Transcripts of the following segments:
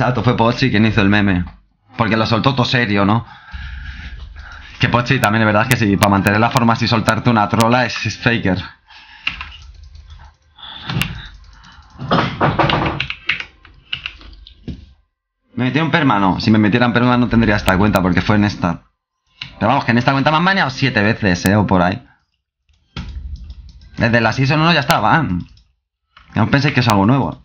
Chato, fue Pochi quien hizo el meme. Porque lo soltó todo serio, ¿no? Que Pochi también es verdad que sí, para mantener la forma así soltarte una trola es faker. ¿Me metí un perma? No, si me metiera en perma no tendría esta cuenta porque fue en esta. Pero vamos, que en esta cuenta me han baneado 7 veces, o por ahí. Desde la Season 1 ya estaba. No penséis que es algo nuevo.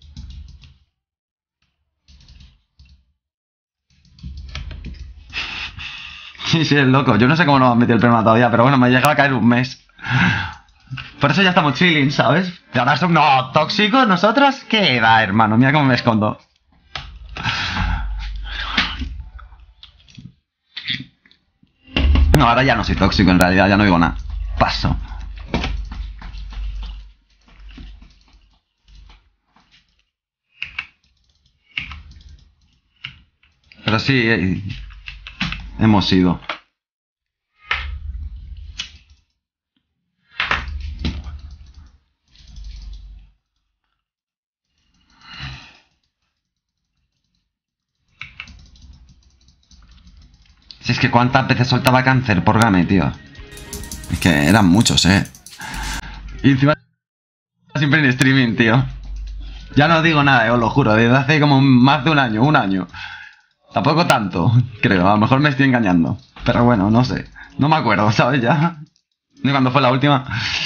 Sí, sí, es loco. Yo no sé cómo nos han metido el perma todavía, pero bueno, me llega a caer un mes. Por eso ya estamos chilling, ¿sabes? Y ahora son no tóxicos nosotros. ¿Qué da, hermano? Mira cómo me escondo. No, ahora ya no soy tóxico, en realidad ya no digo nada. Paso. Pero sí, hemos ido. Si es que cuántas veces soltaba cáncer por game, tío. Es que eran muchos, Y encima siempre en streaming, tío. Ya no digo nada, os lo juro, desde hace como más de un año. Tampoco tanto, creo, a lo mejor me estoy engañando. Pero bueno, no sé. No me acuerdo, ¿sabes? Ya. Ni cuando fue la última.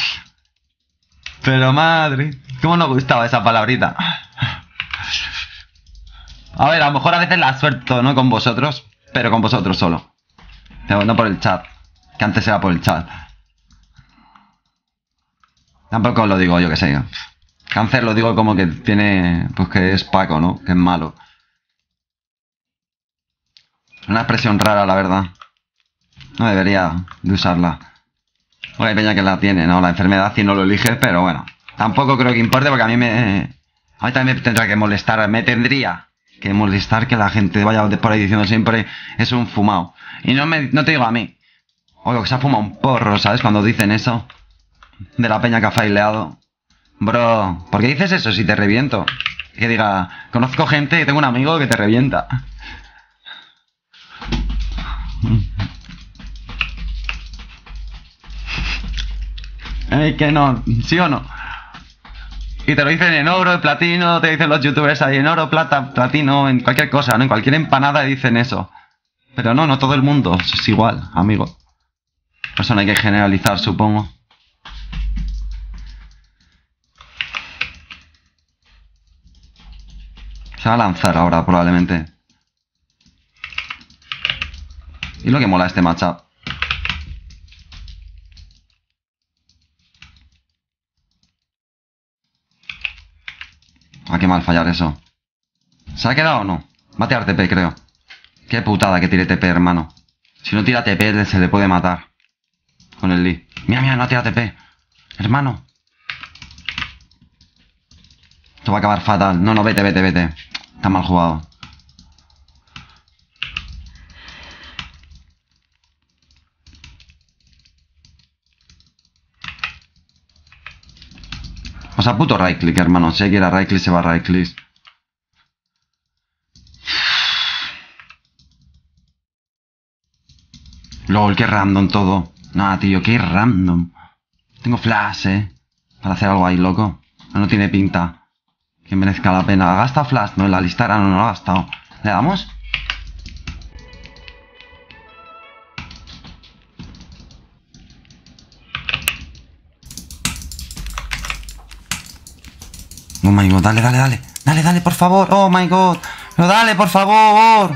Pero madre, ¿cómo nos gustaba esa palabrita? A ver, a lo mejor a veces la suelto, ¿no? Con vosotros, pero con vosotros solo. Pero no por el chat, que antes era por el chat. Tampoco lo digo yo que sé. Cáncer lo digo como que tiene, pues que es Paco, ¿no? Que es malo. Una expresión rara, la verdad. No debería de usarla. Bueno, hay peña que la tiene, ¿no? La enfermedad si no lo eliges, pero bueno. Tampoco creo que importe porque a mí también me tendrá que molestar. Me tendría que molestar que la gente vaya por ahí diciendo siempre es un fumado. Y no te digo a mí. O lo que se ha fumado un porro, ¿sabes? Cuando dicen eso. De la peña que ha faileado. Bro, ¿por qué dices eso si te reviento? Que diga, conozco gente y tengo un amigo que te revienta. Que no, ¿sí o no? Y te lo dicen en oro, en platino, te dicen los youtubers ahí en oro, plata, platino, en cualquier cosa, ¿no? En cualquier empanada dicen eso. Pero no todo el mundo es igual, amigo. Por eso no hay que generalizar, supongo. Se va a lanzar ahora, probablemente. Y lo que mola este matchup. Ah, qué mal fallar eso. ¿Se ha quedado o no? Va a tirar TP, creo. Qué putada que tire TP, hermano. Si no tira TP, se le puede matar. Con el Lee. Mira, no tira TP. Hermano. Esto va a acabar fatal. No, vete. Está mal jugado. O sea, puto right click, hermano. Si hay que ir a right click, se va a right click. LOL, qué random todo. Nada, tío, qué random. Tengo flash, para hacer algo ahí, loco. No tiene pinta que merezca la pena. ¿Ha gastado flash? No, en la lista no lo ha gastado. ¿Le damos? Oh my god, dale, por favor. Oh my god, pero dale, por favor.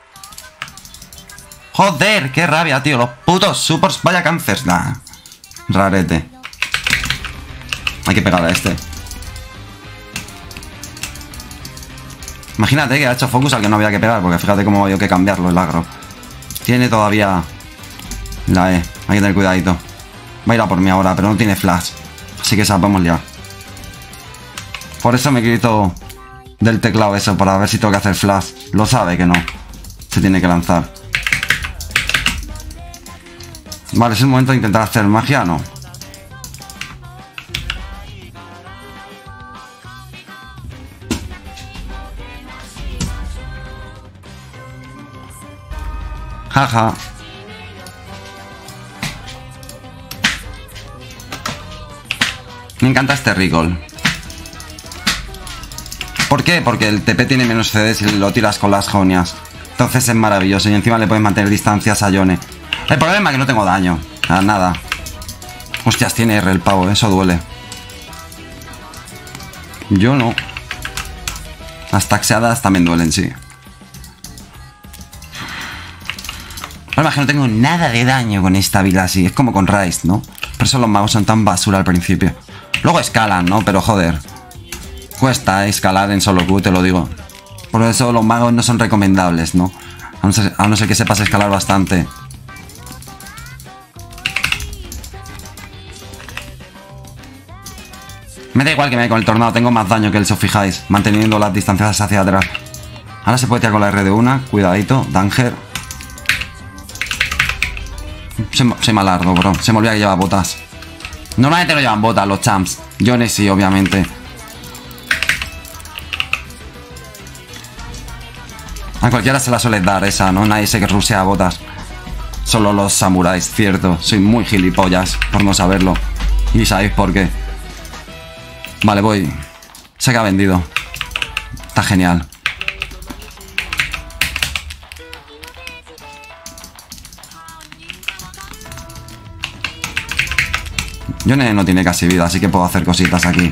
Joder, qué rabia, tío. Los putos supers, vaya cáncer. Rarete. Hay que pegar a este. Imagínate que ha hecho focus al que no había que pegar, porque fíjate cómo voy yo que cambiarlo el agro. Tiene todavía la E. Hay que tener cuidadito. Va a ir a por mí ahora, pero no tiene flash. Así que se la podemos liar. Por eso me quito del teclado eso, para ver si tengo que hacer flash. Lo sabe que no. Se tiene que lanzar. Vale, es el momento de intentar hacer magia, ¿no? Jaja. Me encanta este recall. ¿Por qué? Porque el TP tiene menos CD si lo tiras con las jonias. Entonces es maravilloso. Y encima le puedes mantener distancias a Yone. El problema es que no tengo daño. Nada. Hostias, tiene R el pavo. Eso duele. Yo no. Las taxeadas también duelen, sí. El problema es que no tengo nada de daño con esta vida así. Es como con Rise, ¿no? Por eso los magos son tan basura al principio. Luego escalan, ¿no? Pero joder. Cuesta escalar en solo Q, te lo digo. Por eso los magos no son recomendables, ¿no? A no ser que sepas escalar bastante. Me da igual que me dé con el tornado, tengo más daño que él, si os fijáis. Manteniendo las distancias hacia atrás. Ahora se puede tirar con la R de una. Cuidadito, Danger. Soy malardo, bro. Se me olvida que lleva botas. Normalmente no llevan botas los champs. Yone sí, obviamente. A cualquiera se la suele dar esa, ¿no? Nadie se que rusea botas. Solo los samuráis, cierto. Soy muy gilipollas por no saberlo. Y sabéis por qué. Vale, voy. Sé que ha vendido. Está genial. Yone no tiene casi vida, así que puedo hacer cositas aquí.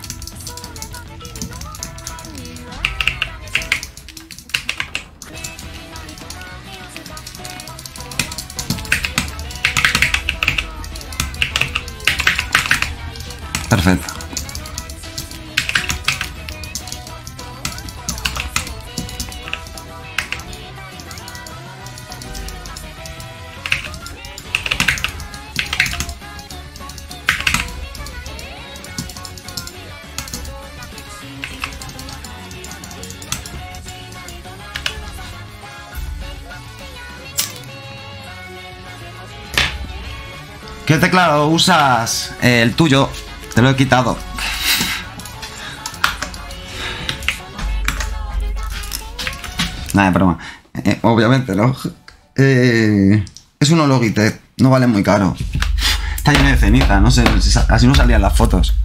Perfecto. ¿Qué teclado usas? El tuyo. Te lo he quitado. Nada, de broma. Obviamente, ¿no? Es un Logitech. No vale muy caro. Está lleno de ceniza. No sé, así no salían las fotos.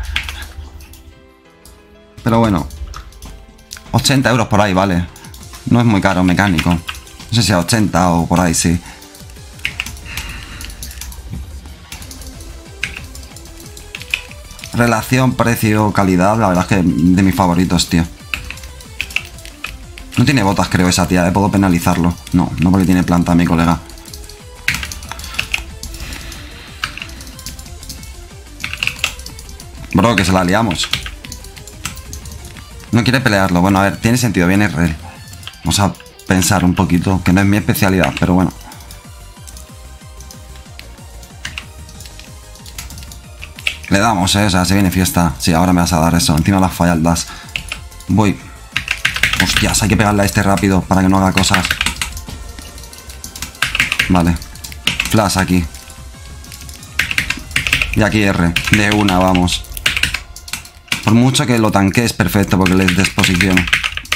Pero bueno. 80 euros por ahí, vale. No es muy caro, mecánico. No sé si a 80 o por ahí, sí. Relación precio-calidad, la verdad es que de mis favoritos, tío. No tiene botas, creo, esa tía, puedo penalizarlo. No, no porque tiene planta, mi colega. Bro, que se la liamos. No quiere pelearlo. Bueno, a ver, tiene sentido, viene Rel. Vamos a pensar un poquito, que no es mi especialidad, pero bueno. Le damos, o sea, se viene fiesta. Sí, ahora me vas a dar eso. Encima las falla el dash. Voy. Hostias, hay que pegarle a este rápido para que no haga cosas. Vale. Flash aquí. Y aquí R. De una, vamos. Por mucho que lo tanque es perfecto porque les desposiciono.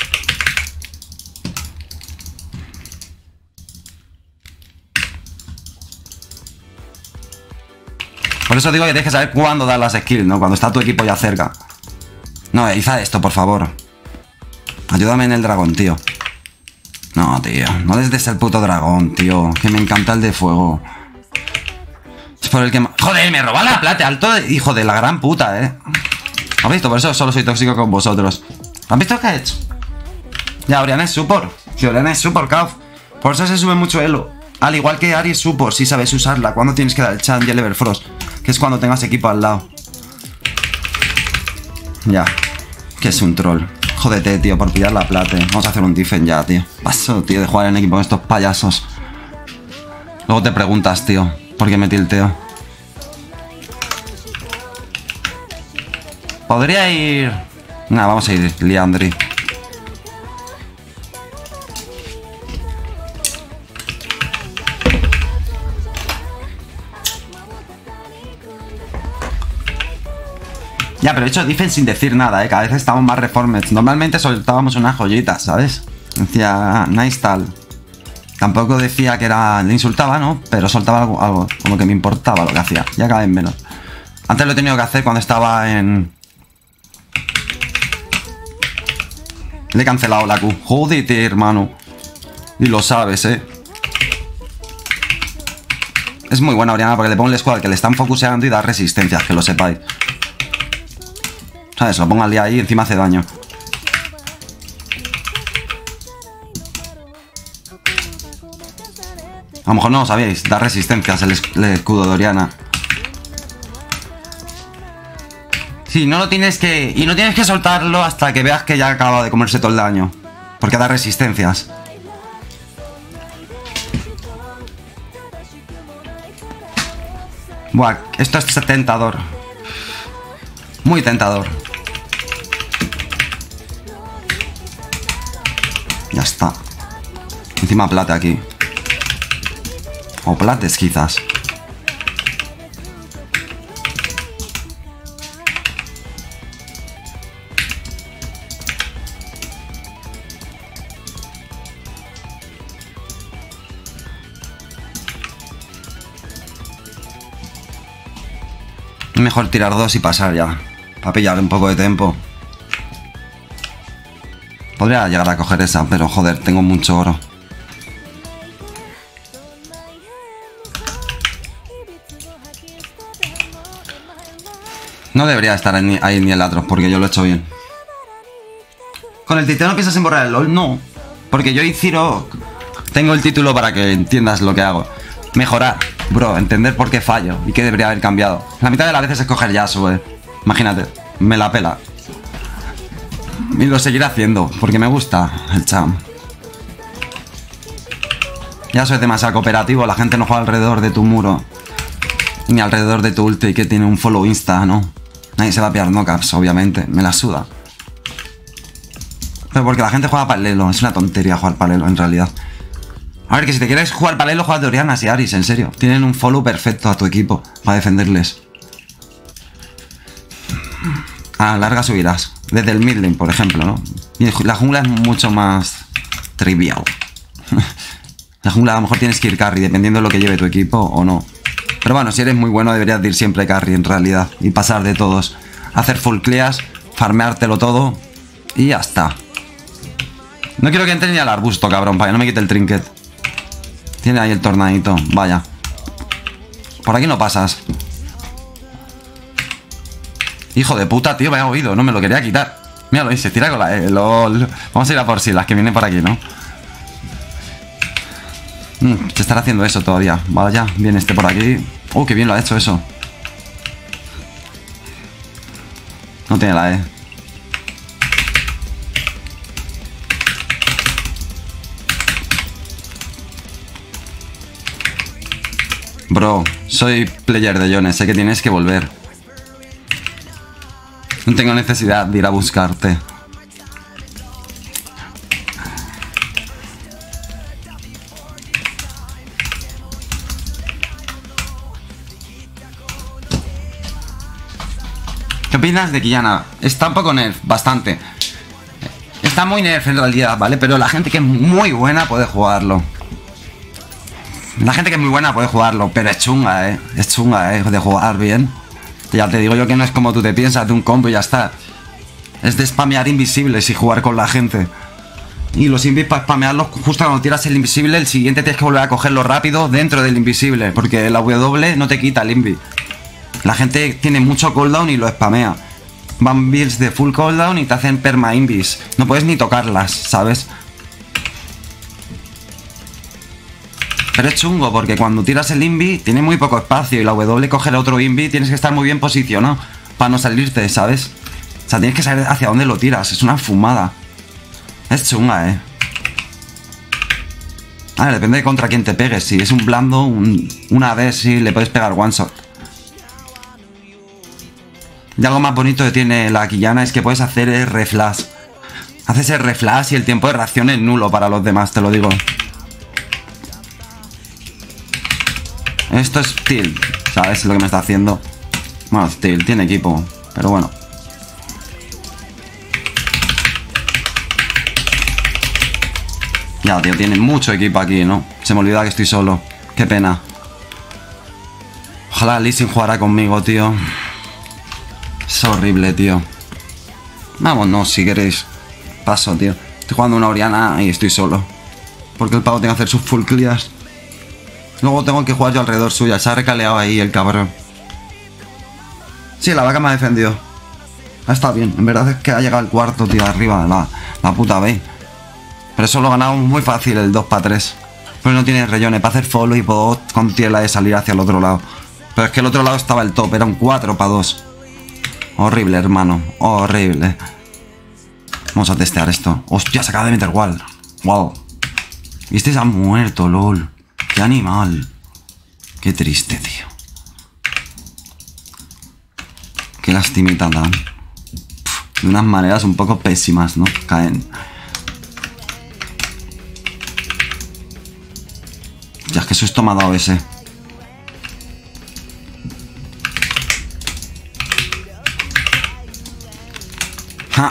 Por eso digo que tienes que saber cuándo dar las skills, ¿no? Cuando está tu equipo ya cerca. No, Iza esto, por favor. Ayúdame en el dragón, tío. No, tío. No les des el puto dragón, tío. Que me encanta el de fuego. Es por el que... Joder, me roba la plata. Alto hijo de la gran puta, ¿Has visto? Por eso solo soy tóxico con vosotros. ¿Has visto qué ha hecho? Ya, Oriana es support. Si Oriana es support, Kauf. Por eso se sube mucho elo. Al igual que Ari es support, si sabes usarla. Cuando tienes que dar el chant y el Everfrost. Que es cuando tengas equipo al lado. Ya. Que es un troll. Jódete, tío, por pillar la plata. Vamos a hacer un defense ya, tío. Paso, tío, de jugar en equipo con estos payasos. Luego te preguntas, tío, ¿por qué me tilteo? Podría ir... Nah, vamos a ir Liandry. Ya, pero he hecho defense sin decir nada, Cada vez estamos más reformed. Normalmente soltábamos unas joyitas, ¿sabes? Decía, nice tal. Tampoco decía que era... Le insultaba, ¿no? Pero soltaba algo como que me importaba lo que hacía. Ya cada vez menos. Antes lo he tenido que hacer cuando estaba en... Le he cancelado la Q. Jódete, hermano. Y lo sabes, ¿eh? Es muy buena Oriana porque le pongo el squad que le están focuseando y da resistencias, que lo sepáis. ¿Sabes? Lo pongo al día ahí y encima hace daño. A lo mejor no lo sabéis, da resistencias el escudo de Oriana. Sí, no lo tienes que... Y no tienes que soltarlo hasta que veas que ya ha acabado de comerse todo el daño. Porque da resistencias. Buah, esto es tentador. Muy tentador. Ya está. Encima plata aquí. O plates quizás. Mejor tirar dos y pasar ya. Para pillar un poco de tiempo. Podría llegar a coger esa, pero joder, tengo mucho oro. No debería estar ahí ni el Atros, porque yo lo he hecho bien. ¿Con el titano piensas en borrar el LOL? No. Porque yo y Ciro tengo el título para que entiendas lo que hago. Mejorar, bro, entender por qué fallo y qué debería haber cambiado. La mitad de las veces es coger Yasuo, Imagínate, me la pela. Y lo seguiré haciendo, porque me gusta el champ. Yasuo es demasiado cooperativo, la gente no juega alrededor de tu muro. Ni alrededor de tu ulti que tiene un follow insta, ¿no? Nadie se va a pillar knockouts, obviamente, me la suda. Pero porque la gente juega paralelo, es una tontería jugar paralelo en realidad. A ver, que si te quieres jugar paralelo, juegas de Orianas y Aris, en serio. Tienen un follow perfecto a tu equipo para defenderles. A la larga subirás. Desde el mid lane, por ejemplo, ¿no? Y la jungla es mucho más trivial. La jungla a lo mejor tienes que ir carry, dependiendo de lo que lleve tu equipo o no. Pero bueno, si eres muy bueno deberías de ir siempre carry en realidad. Y pasar de todos. Hacer full clears, farmeártelo todo y ya está. No quiero que entre ni al arbusto, cabrón, para que no me quite el trinket. Tiene ahí el tornadito, vaya. Por aquí no pasas. Hijo de puta, tío, me ha oído, no me lo quería quitar. Míralo, y se tira con la LOL. Vamos a ir a por sí, las que vienen por aquí, ¿no? Se estará haciendo eso todavía. Vaya, viene este por aquí. Oh, qué bien lo ha hecho eso. No tiene la E. Bro, soy player de Yone, sé que tienes que volver. No tengo necesidad de ir a buscarte. ¿Qué opinas de Quillana? Está un poco nerf, bastante. Está muy nerf en realidad, ¿vale? Pero la gente que es muy buena puede jugarlo. La gente que es muy buena puede jugarlo, pero es chunga, Es chunga, de jugar bien. Ya te digo yo que no es como tú te piensas de un combo y ya está. Es de spamear invisibles y jugar con la gente. Y los invis para spamearlos, justo cuando tiras el invisible, el siguiente tienes que volver a cogerlo rápido dentro del invisible. Porque la W no te quita el invi. La gente tiene mucho cooldown y lo spamea. Van builds de full cooldown y te hacen perma invis. No puedes ni tocarlas, ¿sabes? Pero es chungo porque cuando tiras el invi tiene muy poco espacio y la W coge el otro invi, tienes que estar muy bien posicionado para no salirte, ¿sabes? O sea, tienes que saber hacia dónde lo tiras, es una fumada. Es chunga, A ver, depende de contra quién te pegues. Si es un blando, una AD, sí, le puedes pegar one shot. Y algo más bonito que tiene la Quillana es que puedes hacer el reflash. Haces el reflash y el tiempo de reacción es nulo para los demás, te lo digo. Esto es Steel, ¿sabes lo que me está haciendo? Bueno, Steel tiene equipo, pero bueno. Ya, tío, tiene mucho equipo aquí, ¿no? Se me olvida que estoy solo. Qué pena. Ojalá Lee Sin jugara conmigo, tío. Es horrible, tío. Vámonos, si queréis. Paso, tío. Estoy jugando una Oriana y estoy solo. Porque el pavo tiene que hacer sus full clears. Luego tengo que jugar yo alrededor suya. Se ha recaleado ahí el cabrón. Sí, la vaca me ha defendido. Está bien. En verdad es que ha llegado el cuarto, tío, arriba. La puta B. Pero eso lo ganamos muy fácil, el 2 para 3. Pero no tiene rellones para hacer follow y puedo con tiela de salir hacia el otro lado. Pero es que el otro lado estaba el top. Era un 4 para 2. Horrible, hermano. Horrible. Vamos a testear esto. Hostia, se acaba de meter wall. Wow. Y este se ha muerto, lol. Qué animal. Qué triste, tío. Qué lastimita dan. De unas maneras un poco pésimas, ¿no? Caen. Ya, es que susto me ha dado ese. ¡Ja!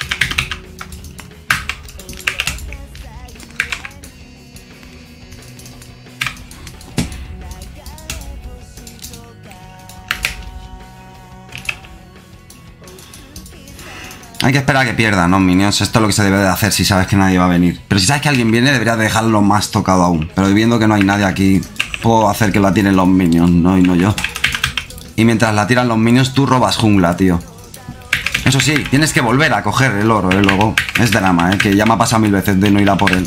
Hay que esperar a que pierda, ¿no, minions? Esto es lo que se debe de hacer si sabes que nadie va a venir. Pero si sabes que alguien viene, deberías dejarlo más tocado aún. Pero viendo que no hay nadie aquí, puedo hacer que la tiren los minions, ¿no? Y no yo. Y mientras la tiran los minions, tú robas jungla, tío. Eso sí, tienes que volver a coger el oro, luego. Es drama, que ya me ha pasado 1000 veces de no ir a por él.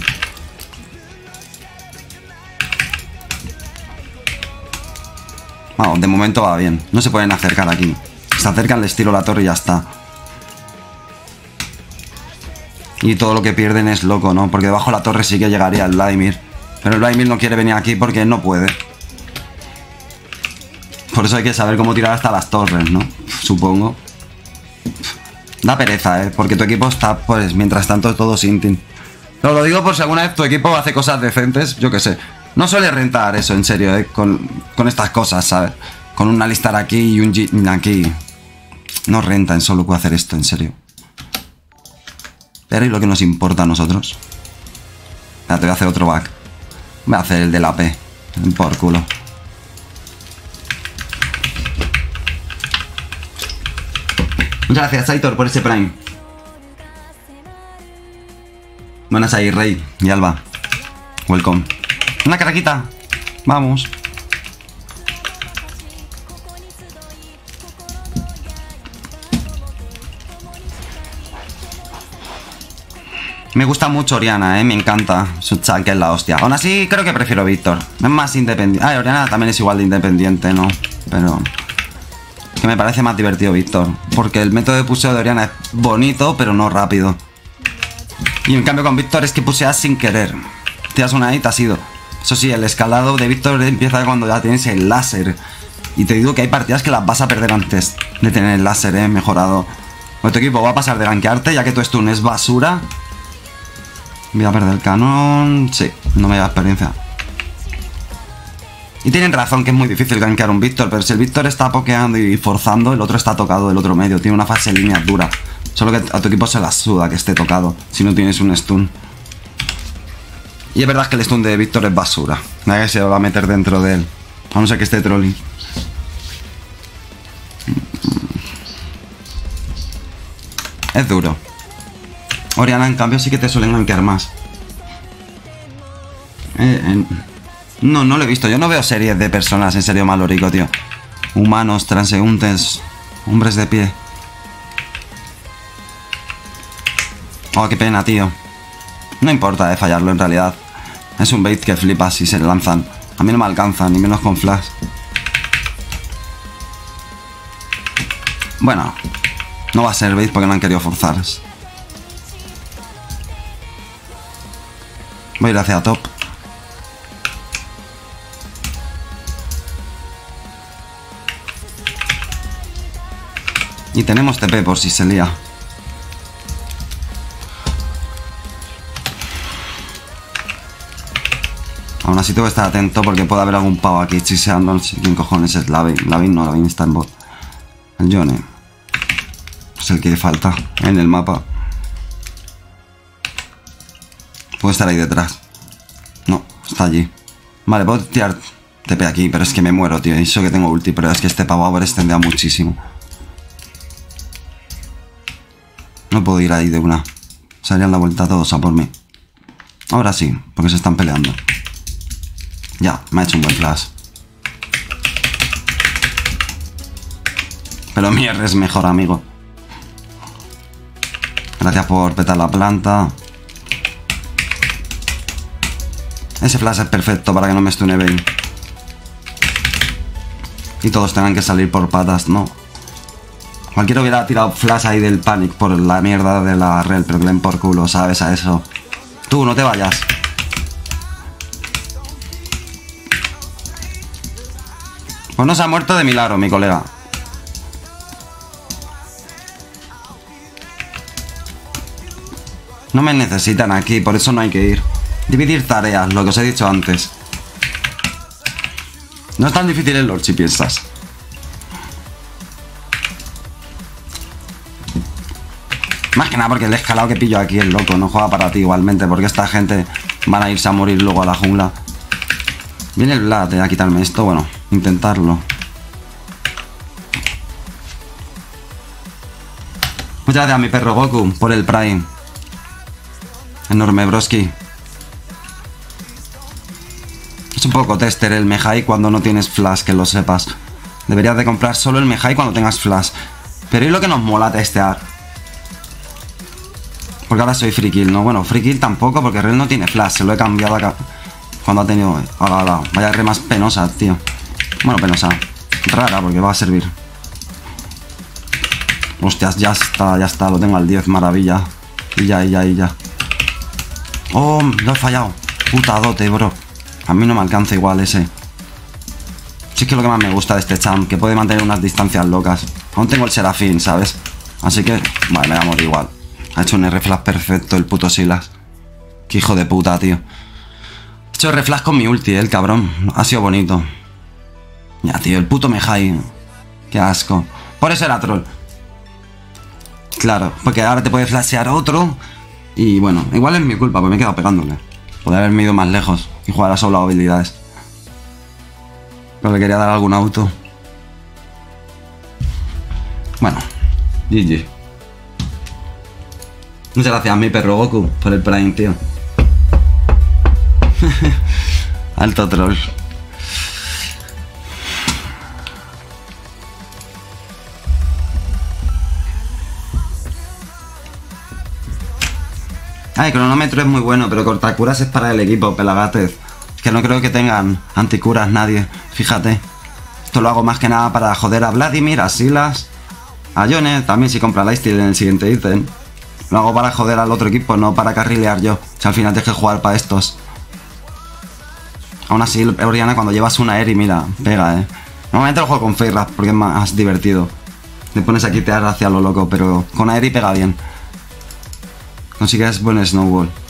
Vamos, de momento va bien. No se pueden acercar aquí. Se acercan, les tiro la torre y ya está. Y todo lo que pierden es loco, ¿no? Porque debajo de la torre sí que llegaría el Vladimir. Pero el Vladimir no quiere venir aquí porque no puede. Por eso hay que saber cómo tirar hasta las torres, ¿no? Supongo. Da pereza, porque tu equipo está, pues, mientras tanto, todo sinting. Pero lo digo por si alguna vez tu equipo hace cosas decentes, yo qué sé. No suele rentar eso, en serio, con estas cosas, ¿sabes? Con un Alistar aquí y un Jhin aquí. No renta en solo hacer esto, en serio. Pero ¿y lo que nos importa a nosotros? Ya, te voy a hacer otro back. Voy a hacer el de la P. Por culo. Muchas gracias, Aitor, por ese Prime. Buenas ahí, Rey y Alba. Welcome. Una caraquita. Vamos. Me gusta mucho Oriana, me encanta. Su chat, que es la hostia. Aún así, creo que prefiero Víctor. Es más independiente. Ah, Oriana también es igual de independiente, ¿no? Pero... que me parece más divertido Víctor. Porque el método de puseo de Oriana es bonito, pero no rápido. Y en cambio con Víctor es que puseas sin querer. Te das una y te has ido. Eso sí, el escalado de Víctor empieza cuando ya tienes el láser. Y te digo que hay partidas que las vas a perder antes de tener el láser, mejorado. O tu equipo va a pasar de gankearte, ya que tu stun es basura. Voy a perder el canon. Sí, no me da experiencia. Y tienen razón que es muy difícil gankear un Víctor, pero si el Víctor está pokeando y forzando, el otro está tocado del otro medio. Tiene una fase en línea dura. Solo que a tu equipo se la suda que esté tocado, si no tienes un stun. Y es verdad que el stun de Víctor es basura. Nadie se va a meter dentro de él. A no ser que esté trolling. Es duro. Oriana, en cambio, sí que te suelen gankear más. No lo he visto. Yo no veo series de personas en serio malorico, tío. Humanos, transeúntes, hombres de pie. Oh, qué pena, tío. No importa, fallarlo en realidad. Es un bait que flipas si se lanzan. A mí no me alcanzan, ni menos con flash. Bueno, no va a ser bait porque no han querido forzar. Voy a ir hacia top. Y tenemos TP por si se lía. Aún así tengo que estar atento porque puede haber algún pavo aquí chiseando. No sé quién cojones es Lavin. Lavin está en bot. El Yone. Es el que falta en el mapa. Puede estar ahí detrás. No, está allí. Vale, puedo tirar TP aquí, pero es que me muero, tío. Y eso que tengo ulti, pero es que este pavo ahora extendía muchísimo. No puedo ir ahí de una. Se harían la vuelta todos a por mí. Ahora sí, porque se están peleando. Ya, me ha hecho un buen flash. Pero mi R es mejor, amigo. Gracias por petar la planta. Ese flash es perfecto para que no me stune Bane. Y todos tengan que salir por patas, ¿no? Cualquiera hubiera tirado flash ahí del panic por la mierda de la rel, pero que le den por culo, ¿sabes? A eso. Tú, no te vayas. Pues no se ha muerto de milagro, mi colega. No me necesitan aquí, por eso no hay que ir. Dividir tareas, lo que os he dicho antes. No es tan difícil el Lord si piensas. Más que nada porque el escalado que pillo aquí es loco, no juega para ti igualmente, porque esta gente van a irse a morir luego a la jungla. Viene el Vlad a quitarme esto, bueno, intentarlo. Muchas gracias a mi perro Goku por el Prime. Enorme broski. Es un poco tester el Mejai cuando no tienes flash, que lo sepas. Deberías de comprar solo el Mejai cuando tengas flash. Pero es lo que nos mola testear. Porque ahora soy free kill, ¿no? Bueno, free kill tampoco, porque Rel no tiene flash. Se lo he cambiado acá. Cuando ha tenido... Ahora, vaya re más penosa, tío. Bueno, penosa. Rara, porque va a servir. Hostias, ya está. Lo tengo al 10, maravilla. Y ya. Oh, lo he fallado. Puta dote, bro. A mí no me alcanza igual ese. Sí, es que es lo que más me gusta de este champ, que puede mantener unas distancias locas. Aún tengo el Serafín, ¿sabes? Así que... Vale, me voy a morir igual. Ha hecho un R-Flash perfecto el puto Silas. Qué hijo de puta, tío. He hecho R-Flash con mi ulti, el cabrón. Ha sido bonito. Ya, tío, el puto Mejai. Qué asco. Por eso era troll. Claro, porque ahora te puede flashear otro. Y bueno, igual es mi culpa, porque me he quedado pegándole. Podría haberme ido más lejos y jugar a solo habilidades. Pero le quería dar algún auto. Bueno, GG. Muchas gracias a mi perro Goku por el Prime, tío. Alto troll. Ay, cronómetro es muy bueno, pero cortacuras es para el equipo, Pelagates. Que no creo que tengan anticuras nadie, fíjate. Esto lo hago más que nada para joder a Vladimir, a Silas, a Yone, también si compra Lifesteal en el siguiente ítem. Lo hago para joder al otro equipo, no para carrilear yo. Si al final tienes que jugar para estos. Aún así, Oriana, cuando llevas una Eri, mira, pega, Normalmente lo juego con Feyraz porque es más divertido. Te pones a quitear hacia lo loco, pero con Eri pega bien. Consigues buen snowball.